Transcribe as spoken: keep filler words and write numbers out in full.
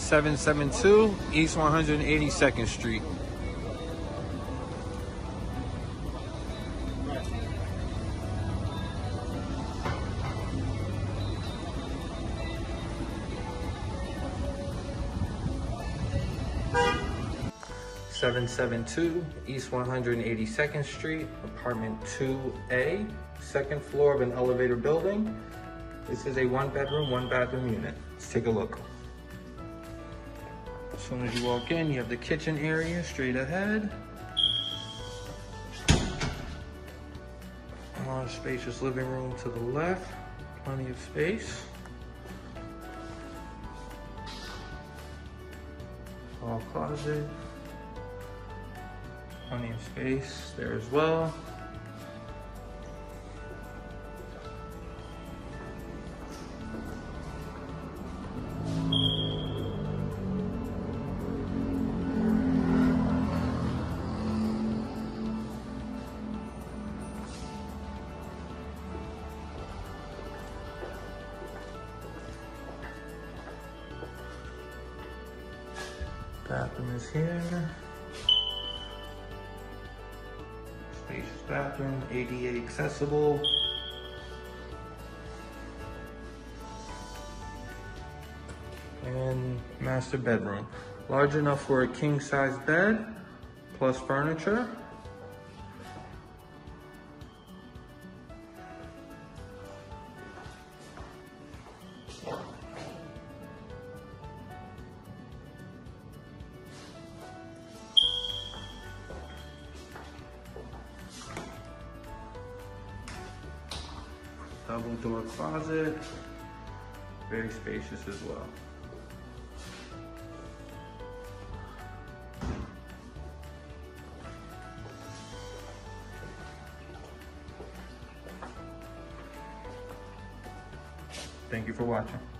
seven seven two East one hundred eighty-second Street. seven seven two East one hundred eighty-second Street, apartment two A, second floor of an elevator building. This is a one bedroom, one bathroom unit. Let's take a look. As soon as you walk in, you have the kitchen area straight ahead. A large spacious living room to the left, plenty of space. Small closet. Plenty of space there as well. Bathroom is here. Spacious bathroom, A D A accessible. And master bedroom. Large enough for a king size bed, plus furniture. Double door closet, very spacious as well. Thank you for watching.